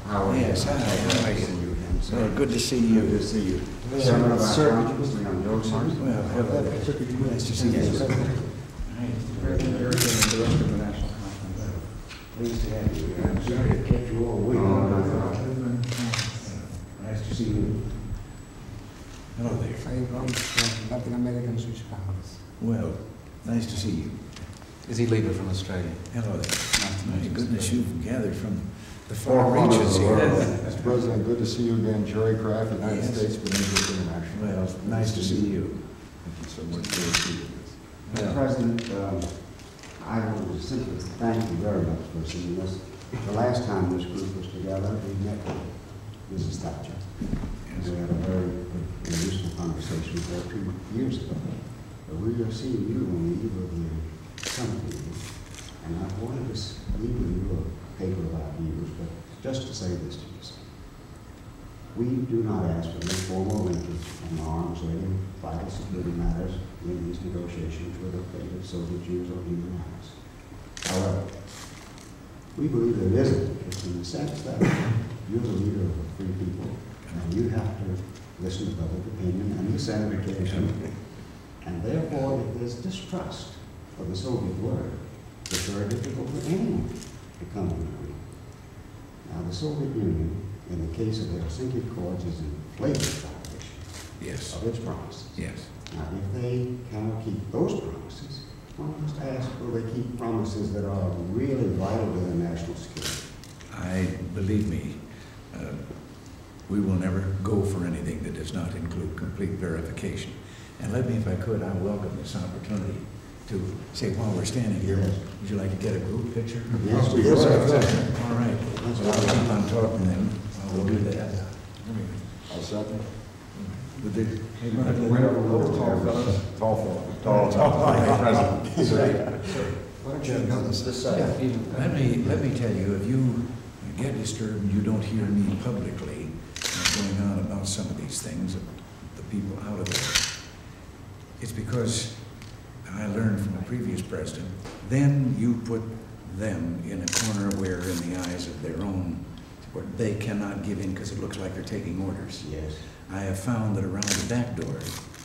How are you? Yes, hi, how are you? Well, good to see Good to you. see you. Chairman of our conference, Leon Joseph. Well, hello. Nice to see you. President Eric and the rest of the national conference. Pleased to have you. I'm sorry to kept you all waiting. Oh, no. Nice to see you. Hello there. Soy from Latin American Swiss Congress. Well, nice to see you. Is he leaving from Australia? Hello there. Nice to My meet you. goodness, you've gathered from the Four far corners reaches of the here. world. Mr. President, good to see you again. Jerry Kraft, United Yes. States Benevolent International. Well, nice to see you. Thank you so much for your seat. Well, Mr. President, I want to simply thank you very much for seeing us. The last time this group was together, we met with Mrs. Thatcher. And we had a very good and useful conversation there 2 years ago. But we are seeing you on the eve of the summit meeting. And I wanted to leave with you a paper about views, but just to say this to you. We do not ask for any formal linkage on arms or any vital security matters in these negotiations with the fate of Soviet Jews or human rights. However, we believe there is a linkage in the sense that you're the leader of a free people, and you have to listen to public opinion and dissent occasionally. And therefore, if there's distrust of the Soviet word, it's very difficult for anyone to come to an agreement. Now, the Soviet Union, in the case of the Helsinki Accords, is in flagrant violation yes, of its promises. yes. Now, if they cannot keep those promises, one must ask, will they keep promises that are really vital to their national security? Believe me, we will never go for anything that does not include complete verification. And let me, if I could, I welcome this opportunity to say, while we're standing here, Yes. would you like to get a group picture? Yes, we Yes, would. sir. All right. Well, I'll keep on talking then. We'll do that. I'll second. Would they- We have a little tall fellas. Tall fellow. Tall. President. Why don't you go this side? Let me tell you, if you get disturbed and you don't hear me publicly going on about some of these things, the people out of there, it's because I learned from a previous president, then you put them in a corner where in the eyes of their own, they cannot give in because it looks like they're taking orders. Yes. I have found that around the back door,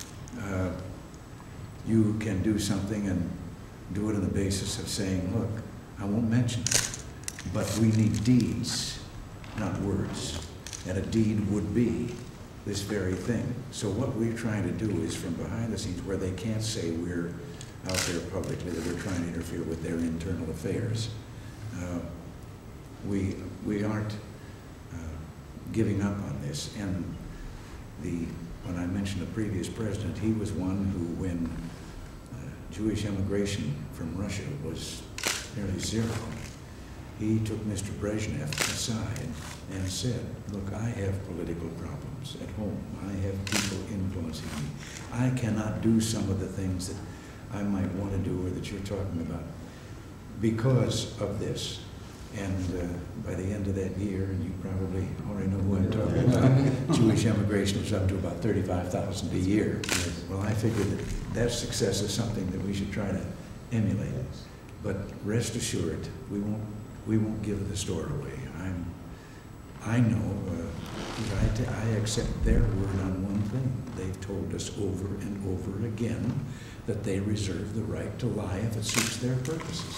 you can do something and do it on the basis of saying, look, I won't mention it, but we need deeds, not words. And a deed would be this very thing. So what we're trying to do is from behind the scenes where they can't say we're out there publicly, that we're trying to interfere with their internal affairs. We aren't giving up on this. And when I mentioned the previous president, he was one who, when Jewish immigration from Russia was nearly zero, he took Mr. Brezhnev aside and said, look, I have political problems at home. I have people influencing me. I cannot do some of the things that I might want to do or that you're talking about because of this. And by the end of that year, and you probably already know who I'm talking about, Jewish immigration is up to about 35,000 a year. Well, I figured that success is something that we should try to emulate. But rest assured, we won't give the store away. I know, I accept their word on one thing. They've told us over and over again that they reserve the right to lie if it suits their purposes.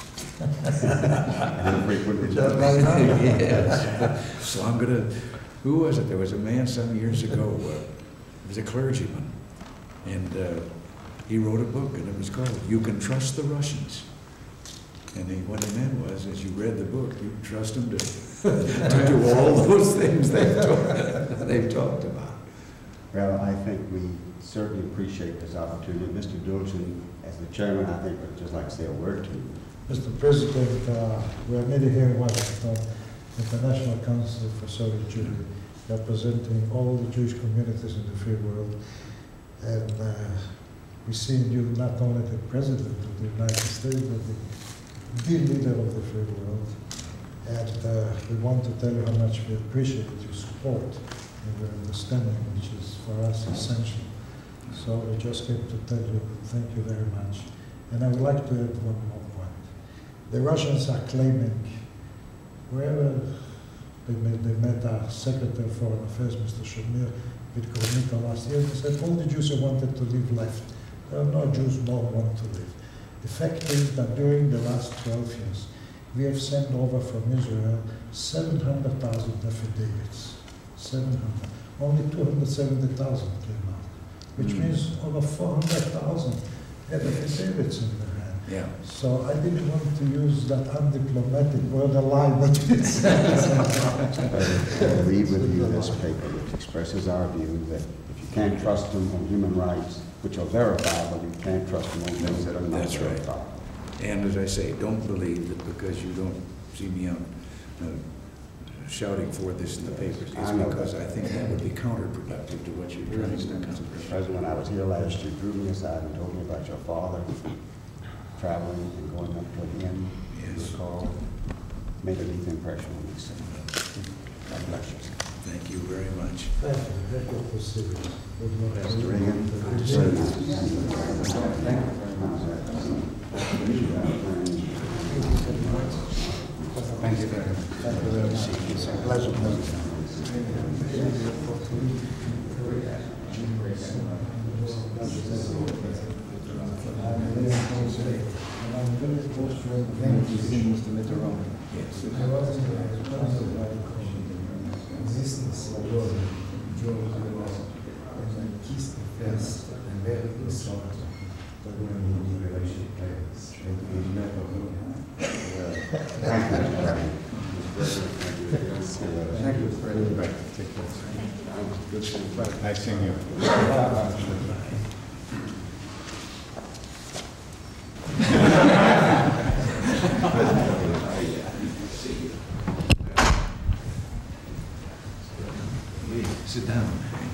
Yes. So I'm gonna, who was it? There was a man some years ago, he was a clergyman, and he wrote a book, and it was called "You Can Trust the Russians." And what he meant was, as you read the book, you trust them to do all those things they've talked about. Well, I think we certainly appreciate this opportunity. Mr. Dulcin, as the chairman, I think would just like to say a word to you. Mr. President, we are meeting here in Washington, International Council for Soviet Jewry, representing all the Jewish communities in the free world. And we see in you not only the President of the United States, but the leader of the free world. And we want to tell you how much we appreciate your support and your understanding, which is for us essential. So we just came to tell you thank you very much. And I would like to add one more point. The Russians are claiming wherever They met our Secretary of Foreign Affairs, Mr. Shamir, with Kornika last year. They said all the Jews who wanted to live left. There are no Jews who don't want to live. The fact is that during the last 12 years, we have sent over from Israel 700,000 affidavits. 700. Only 270,000 came out, which means over 400,000 had affidavits in their hand. Yeah. So I didn't want to use that undiplomatic word lie, but it's... I read with you this paper, which expresses our view that if you can't trust them on human rights, which are verifiable, you can't trust them on things that are not That's right. verifiable. And as I say, don't believe that because you don't see me out shouting for this in the papers. It's I know because that. I think that would be counterproductive to what you're trying to accomplish. President, when I was here last, you drew me aside and told me about your father traveling and going up to him. Yes. You recall, made a deep impression on me. So, God bless you. Thank you very much. Thank you. Thank you for serious. Mr. Reagan, very nice. Thank you very much. Thank you very much. It's a pleasure. Thank you, Mr. Mitterrand. Yes. Existence of George and kissed the first and very insult that when we relation players. Thank you, Mr. Thank you, Fred. Good seeing you. Nice seeing you. Sit down.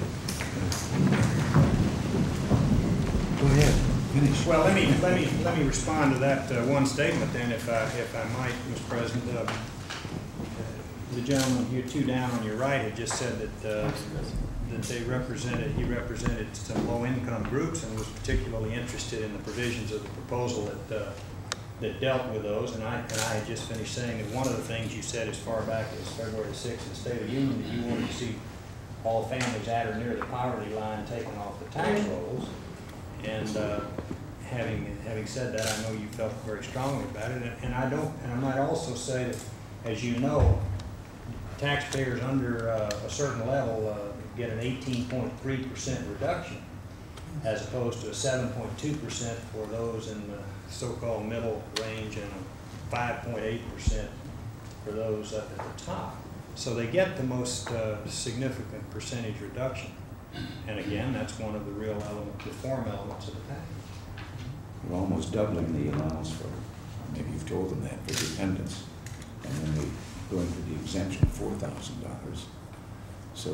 Go ahead, finish. Well, let me respond to that one statement then, if I might, Mr. President. The gentleman here, two down on your right, had just said that he represented some low-income groups and was particularly interested in the provisions of the proposal that dealt with those. And I had just finished saying that one of the things you said as far back as February 6th in the State of the Union, that you wanted to see all families at or near the poverty line taken off the tax rolls. And having said that, I know you felt very strongly about it. And I might also say that, as you know, taxpayers under a certain level get an 18.3% reduction, as opposed to a 7.2% for those in the so-called middle range and a 5.8% for those up at the top. So they get the most significant percentage reduction. And again, that's one of the real reform elements of the package. We're almost doubling the allowance for, maybe you've told them that, for dependents. And then they go into the exemption of $4,000. So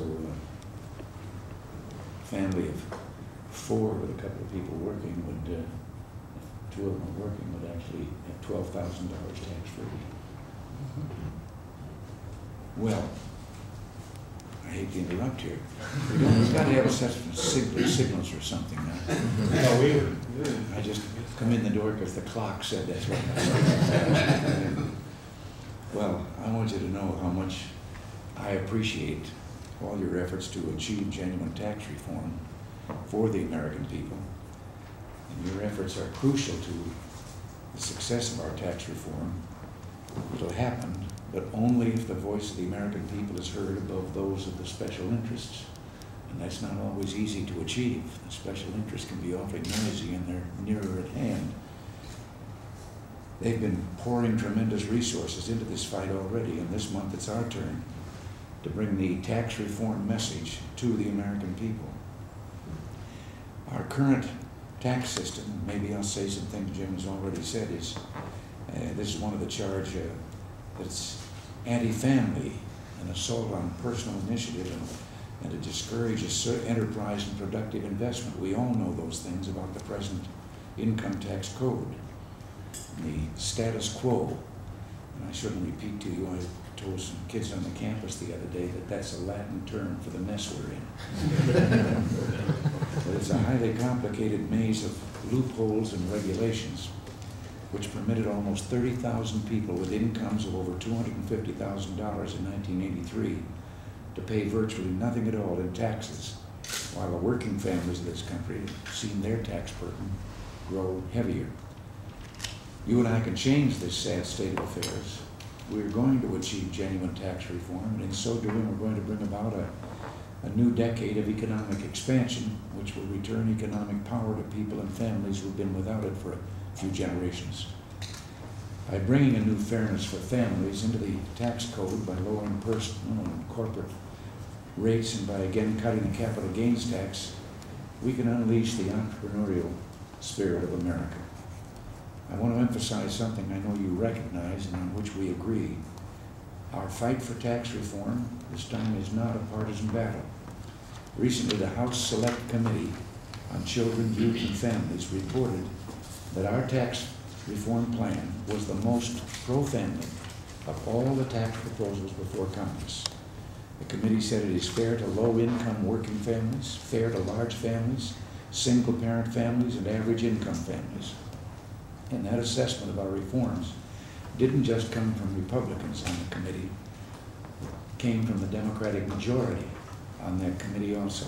a family of 4 with a couple of people working would, if 2 of them are working, would actually have $12,000 tax-free. Well, I hate to interrupt here. We've got to have such signals or something now. No, I just come in the door because the clock said that's what I said. Well, I want you to know how much I appreciate all your efforts to achieve genuine tax reform for the American people. And your efforts are crucial to the success of our tax reform. It'll happen, but only if the voice of the American people is heard above those of the special interests. And that's not always easy to achieve. The special interests can be awfully noisy and they're nearer at hand. They've been pouring tremendous resources into this fight already, and this month it's our turn to bring the tax reform message to the American people. Our current tax system, maybe I'll say some things Jim has already said, is this is one of the charge that's anti-family, an assault on personal initiative, and it discourages enterprise and productive investment. We all know those things about the present income tax code, the status quo. And I shouldn't repeat to you, I told some kids on the campus the other day that that's a Latin term for the mess we're in. But it's a highly complicated maze of loopholes and regulations, which permitted almost 30,000 people with incomes of over $250,000 in 1983 to pay virtually nothing at all in taxes, while the working families of this country have seen their tax burden grow heavier. You and I can change this sad state of affairs. We're going to achieve genuine tax reform, and in so doing, we're going to bring about a new decade of economic expansion, which will return economic power to people and families who've been without it for a few generations. By bringing a new fairness for families into the tax code, by lowering personal and corporate rates, and by again cutting the capital gains tax, we can unleash the entrepreneurial spirit of America. I want to emphasize something I know you recognize and on which we agree. Our fight for tax reform this time is not a partisan battle. Recently, the House Select Committee on Children, Youth, and Families reported that our tax reform plan was the most pro-family of all the tax proposals before Congress. The committee said it is fair to low-income working families, fair to large families, single-parent families, and average-income families. And that assessment of our reforms didn't just come from Republicans on the committee, it came from the Democratic majority on that committee also.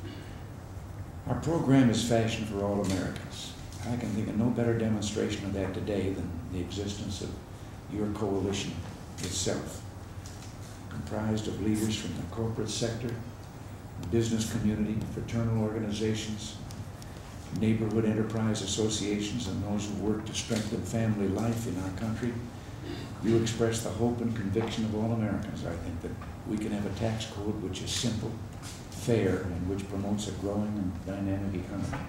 Our program is fashioned for all Americans. I can think of no better demonstration of that today than the existence of your coalition itself, comprised of leaders from the corporate sector, the business community, fraternal organizations, neighborhood enterprise associations, and those who work to strengthen family life in our country. You express the hope and conviction of all Americans, I think, that we can have a tax code which is simple, fair, and which promotes a growing and dynamic economy.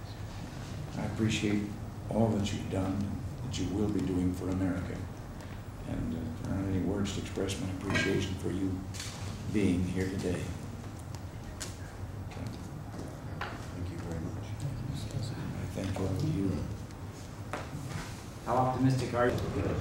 I appreciate all that you've done, that you will be doing for America. And there aren't any words to express my appreciation for you being here today. Thank you very much. I thank all of you. How optimistic are you?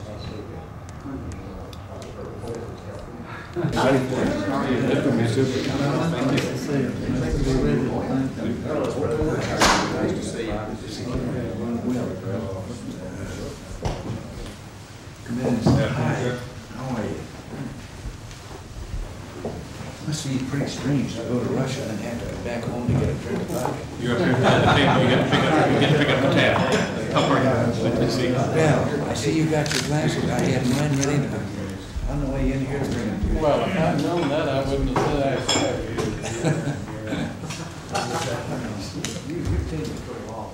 Hi, how are you? Must be pretty strange to go to Russia and have to come back home to get a drink of vodka. You're up here, you get to pick up the tab. How are you? Good to see you. Well, I see you got your glasses. I had mine ready to, on the way in here to bring them to you. Well, if I'd known that, I wouldn't have said I expected you. You're taking it pretty long.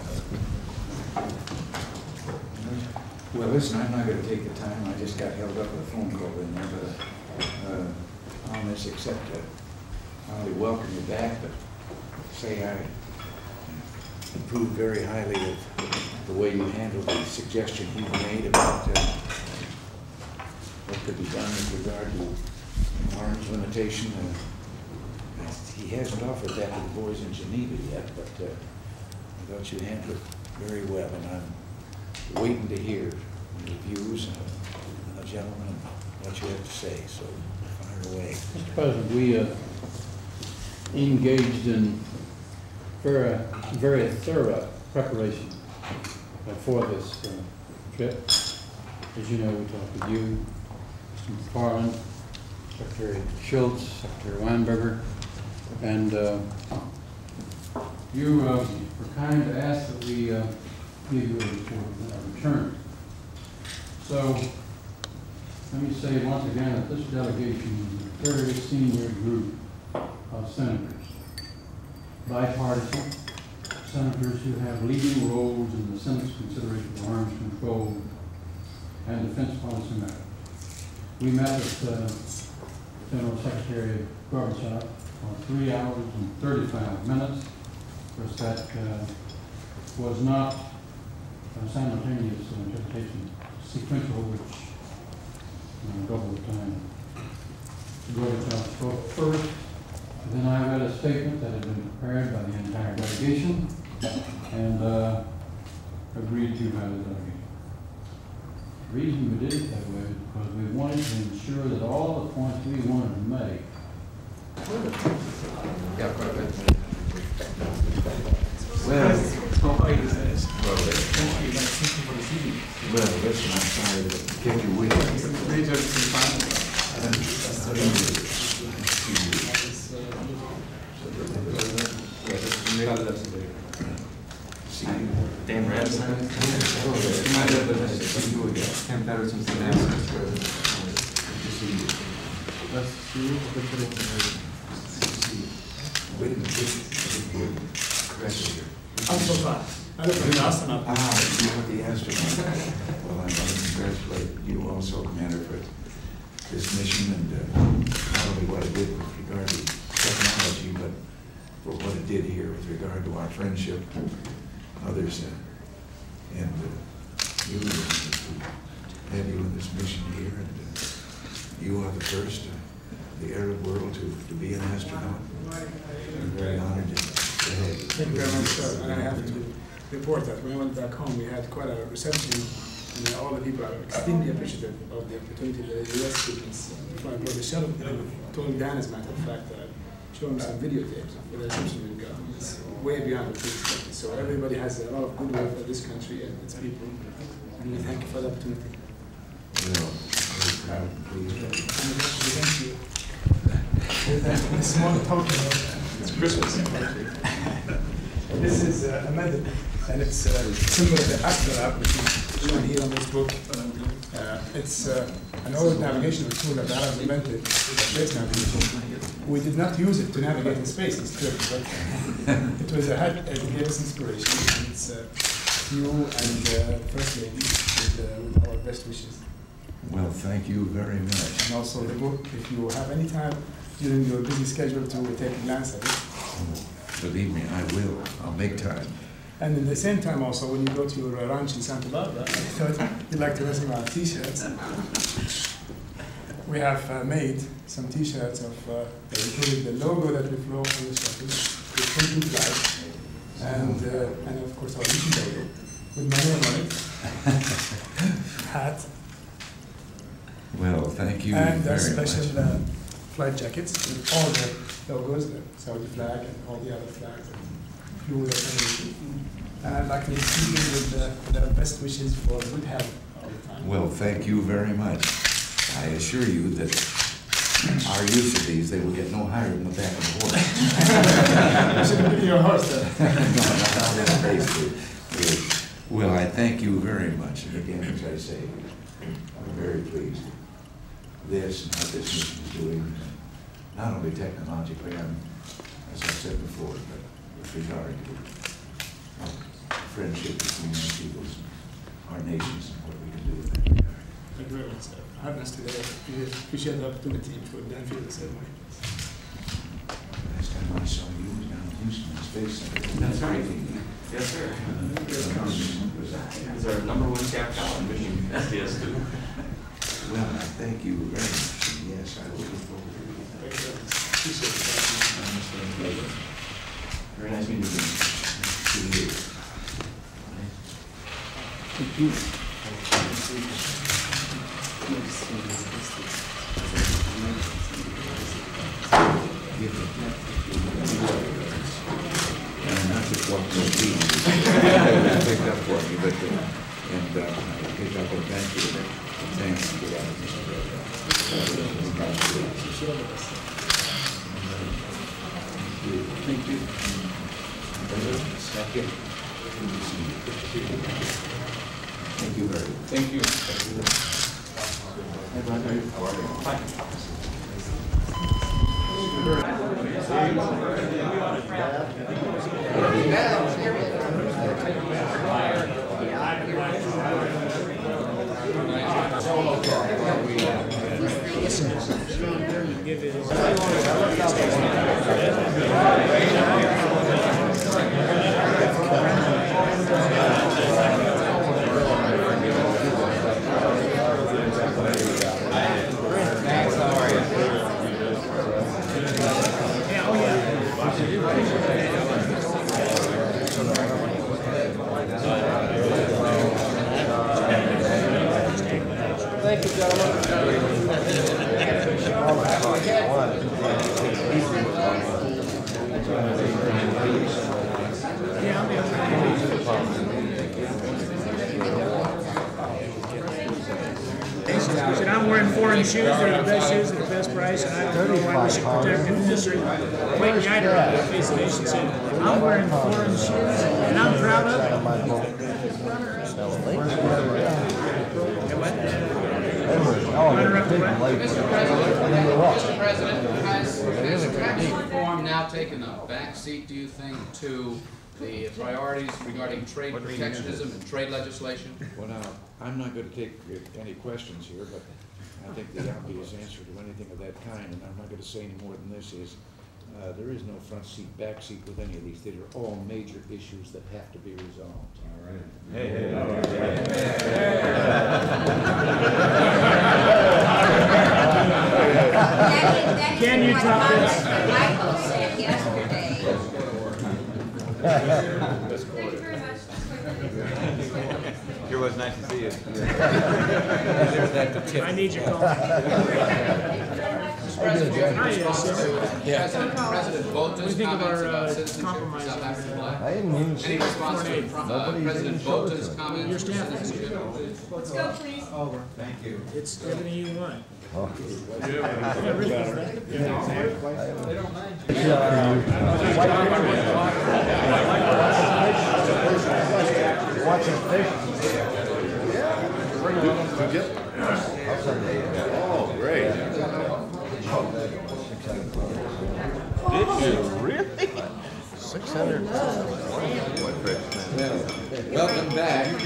Well, listen, I'm not going to take the time. I just got held up with a phone call in there, but on this, except to not only welcome you back, but say I approved very highly of the way you handled the suggestion he made about what could be done with regard to arms limitation. He hasn't offered that to the boys in Geneva yet, but I thought you handled it very well, and I'm waiting to hear your views and the gentleman and what you have to say, so fire away. Mr. President, we engaged in very thorough preparation for this trip. As you know, we talked with you, Mr. McFarland, Secretary Schultz, Secretary Weinberger, and you were kind to ask that we give you a report, a return. So let me say once again that this delegation is a very senior group of senators, bipartisan senators who have leading roles in the Senate's consideration of arms control and defense policy matters. We met with General Secretary Gorbachev for 3 hours and 35 minutes. Of course, that was not a simultaneous interpretation, sequential, which double the time. Gorbachev spoke first, and then I read a statement that had been prepared by the entire delegation and agreed to by the delegation. The reason we did it that way is because we wanted to ensure that all the points we wanted to make Well, Well, listen, I'm sorry to kick you with Dan Radson. Ken Patterson from Damascus. Good to see you. Let's see. Wait a minute. I'm so fine. I look like an astronaut. You are the astronaut. Well, I want to congratulate you also, Commander, for this mission and not only what it did with regard to technology, but for what it did here with regard to our friendship, others, and you, to have you in this mission here, and you are the first in the Arab world to be an astronaut. I'm very honored to have you. Thank you very much, sir. And I have to report that when I went back home, we had quite a reception, and all the people are extremely appreciative of the opportunity that the U.S. students flying aboard the shuttle. Told Dan, as a matter of fact, that I showed him some videotapes of where the reception would go. It's way beyond what we expected. So everybody has a lot of goodwill for this country and its people, and we thank you for the opportunity. Well, very proud and pleased. Thank you. A small token. It's Christmas. This is a medal, and it's a symbol of the astrolabe, which is shown here on this book. It's an old navigational tool that the Arabs invented, space navigation. We did not use it to navigate in space, it's true, but it was it gave us inspiration. And it's you and the First Lady with our best wishes. Well, thank you very much. And also the book, if you have any time during your busy schedule to take a glance at it. Believe me, I will. I'll make time. And at the same time also, when you go to your ranch in Santa Barbara, I thought you'd like to wear some of our t-shirts. We have made some t-shirts of that included the logo that we flew on the shuttle, the 22 flags, and of course our mission logo, with my name on it, hat. Well, thank you and very special much. flight jackets with all the logos, the Saudi flag and all the other flags, and flew with us. And I'd like to leave you with the best wishes for good health all the time. Well, thank you very much. I assure you that our use of these, they will get no higher than the back of the horse. You should have given your horse then. No, not that basically. Well, I thank you very much. And again, as I say, I'm very pleased with this and what this mission is doing, not only technologically, as I said before, but with regard to friendship between our peoples, our nations, and what we can do in that regard. Thank you very much, sir. Having us today, we appreciate the opportunity to then feel the same way. Last time I saw you was down in Houston, in Space Center. That's right. Yes, sir. He's our #1 staff talent, wishing SDS too. Well, I thank you very much. Yes, I will look forward to it. Very nice meeting you. See you. Thank you. And not just walk the feet, picked up for me, but picked up a bench with it. Thanks. Thank you. Thank you very much. Thank you. Hi, Roger. How are you? Fine. Thank you, gentlemen. I'm wearing foreign shoes, they're the best shoes at the best price, and I don't know why we should protect the industry. Clayton Geiger on the Face of the Nation said, I'm wearing foreign shoes, and I'm proud of it. Mr. President, has tax reform now taken a backseat, do you think, to the priorities regarding trade protectionism and trade legislation? Well, now, I'm not going to take any questions here, but I think the obvious answer to anything of that kind, and I'm not going to say any more than this, is there is no front seat, back seat with any of these. These are all major issues that have to be resolved. All right. Hey. Can you top this? Michael said yesterday. It was nice to see you. I need your call. President Bota's think of comments our, about citizenship for compromise South on African life? I didn't even see Any response to President Bota's comments Your for staff. citizenship? Let's go, please. Over. Thank you. It's everything you want. Watching fish. Oh, great. Did you really? 600. Welcome back. I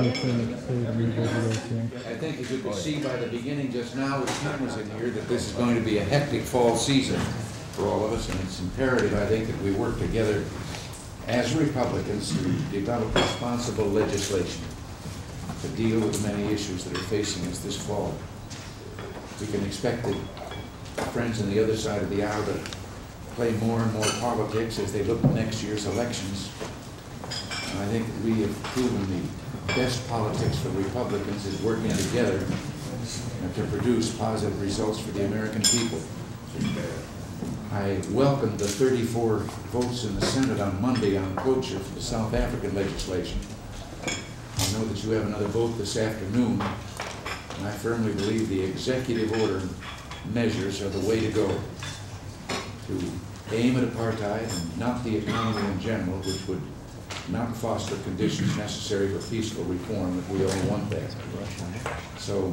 think as you could see by the beginning just now with cameras in here that this is going to be a hectic fall season for all of us, and it's imperative, I think, that we work together as Republicans to develop responsible legislation to deal with the many issues that are facing us this fall. We can expect that friends on the other side of the aisle to play more and more politics as they look at next year's elections. And I think that we have proven the best politics for Republicans is working together to produce positive results for the American people. I welcome the 34 votes in the Senate on Monday on cloture for the South African legislation. I know that you have another vote this afternoon, and I firmly believe the executive order measures are the way to go to aim at apartheid and not the economy in general, which would not foster conditions necessary for peaceful reform if we all want that. So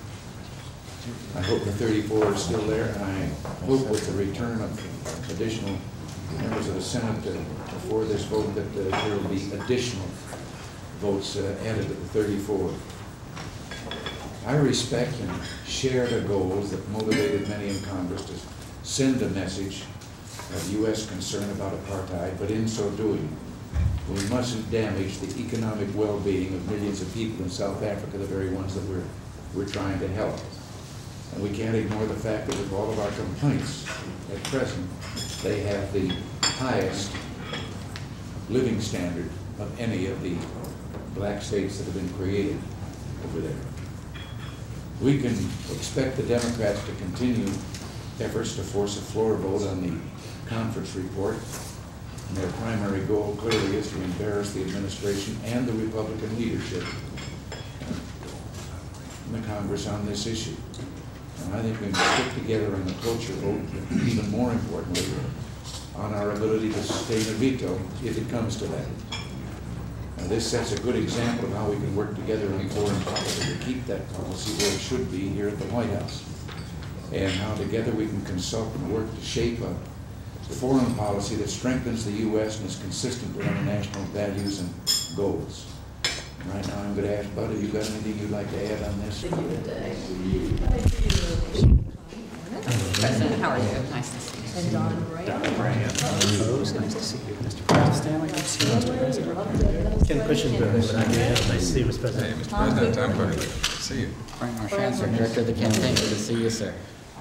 I hope the 34 is still there, and I hope with the return of additional members of the Senate before this vote that there will be additional votes added to the 34. I respect and share the goals that motivated many in Congress to send a message of U.S. concern about apartheid, but in so doing, we mustn't damage the economic well-being of millions of people in South Africa, the very ones that we're trying to help. And we can't ignore the fact that with all of our complaints at present, they have the highest living standard of any of the black states that have been created over there. We can expect the Democrats to continue efforts to force a floor vote on the conference report. And their primary goal clearly is to embarrass the administration and the Republican leadership in the Congress on this issue. And I think we must stick together on the cloture vote, but even more importantly, on our ability to sustain a veto if it comes to that. Now, this sets a good example of how we can work together in foreign policy to keep that policy where it should be here at the White House, and how together we can consult and work to shape a foreign policy that strengthens the U.S. and is consistent with our national values and goals. And right now I'm going to ask Bud, have you got anything you'd like to add on this? President, how are you? Nice to see you. And Don Bray. Don Bray. Nice to see you, Mr. President. Stanley, good to see you, Mr. President. Ken Cushionberry, nice to see you, Mr. President. Hey, Mr. President, Tom Carter. Good to see you. Frank Marchand, Director of the campaign. Good to see you, sir.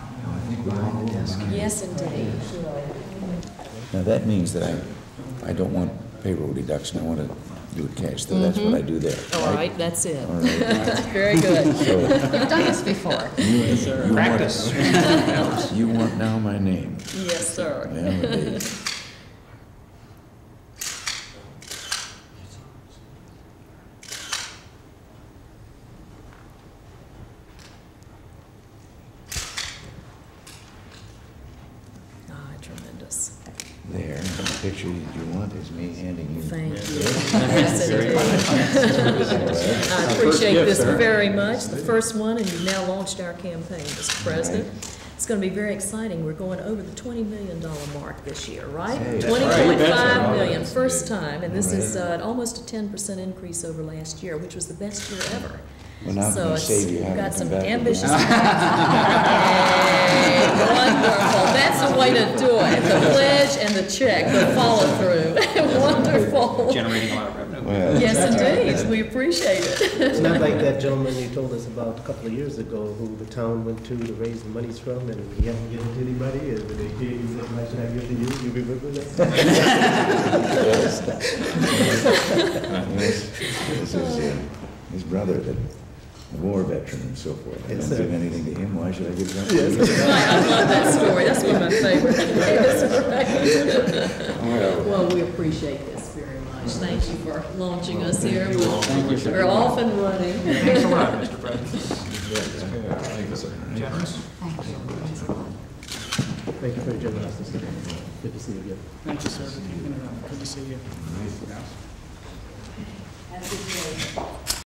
Yes, indeed. Now that means that I don't want payroll deduction, I want to do it cash, so that's what I do there. All right, that's it. All right. Very good. So, You've done this before. you Practice. You want now my name. Yes, sir. Well, indeed. us. There, the picture that you want is me handing you. Thank you. Yes, indeed. I appreciate this very much, the first one, and you've now launched our campaign, Mr. President. It's going to be very exciting. We're going over the $20 million mark this year, right? Hey, 20.5 million, first time, and this is almost a 10% increase over last year, which was the best year ever. Well, now I'm So gonna it's save you having got to some come back. ambitious plans. Hey, wonderful. That's the way to do it. The pledge and the check, the follow through. Wonderful. Generating a lot of revenue. Well, Yes, indeed. We appreciate it. It's not like that gentleman you told us about a couple of years ago who the town went to raise the monies from, and he hadn't given to anybody, and when they gave you that much, and I give to you, you remember that? This is his brother, the war veteran and so forth. I don't give anything to him, why should I give something to you? Right, I love that story. That's one of my favorites. Well, we appreciate this very much. Thank you for launching us here. We're off and running. Thanks a lot, Mr. President. Thank you, sir. Generous. Thank you for your generosity. Good to see you again. Thank you, sir. Good to see you. Have a good day.